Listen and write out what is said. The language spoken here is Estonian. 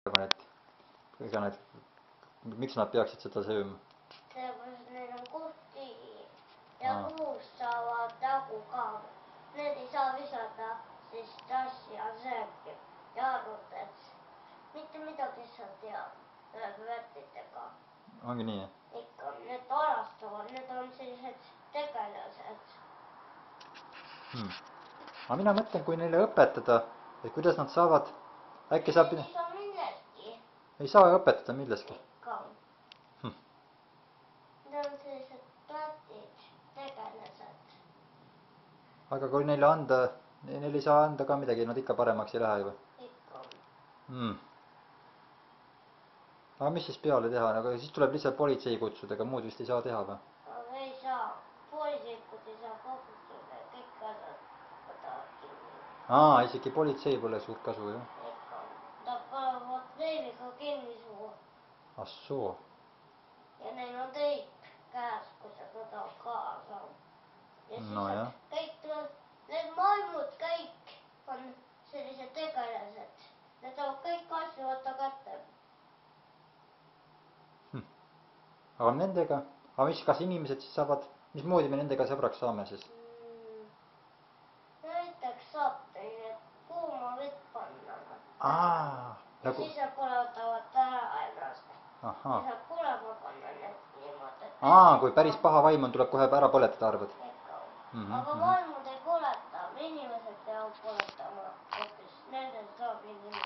et ega need, miks nad peaksid seda sööma? Sellepärast neil on kusti ja kuust saavad jagu ka. Need ei saa visata siis tassi ja sööki ja arvuta, et mitte midagi sa tead värtidega. Ongi nii? Ikka, need arastavad, need on sellised tegelased. Aga mina mõtlen, kui neile õpetada, et kuidas nad saavad, äkki saab... Ei saa millestki. Ei saa õpetada milleski? Ikka. Need on sellised platid, tegelased. Aga kui neile anda, neile ei saa anda ka midagi, nad ikka paremaks ei lähe juba? Ikka. Aga mis siis peale teha, aga siis tuleb lihtsalt politsei kutsuda, ega muud vist ei saa teha või? Aga ei saa. Politseikut ei saa ka kutsuda, kõik võtavad kinni. Isegi politsei pole suurt kasu, jah? Ikka. Nad panevad leiviga kinni suu. Ah soo. Ja neil on teip käes, kui sa võtavad kaasa. Ja siis Nojah. kõik, need maimud kõik on sellised tegelased. Need saavad kõik asju võtta kätte. Aga nendega, kas inimesed siis saavad, mismoodi me nendega sõbraks saame siis? Näiteks saab teile kuuma vett panna. Ja Nagu... siis nad põletavad ära ennast. Ja saab põlema panna need niimoodi. Kui päris paha vaim on, tuleb kohe ära põletada, arvad? Ikka. Aga vaimud ei põleta, inimesed peavad põletama. Nendel saab inimesed.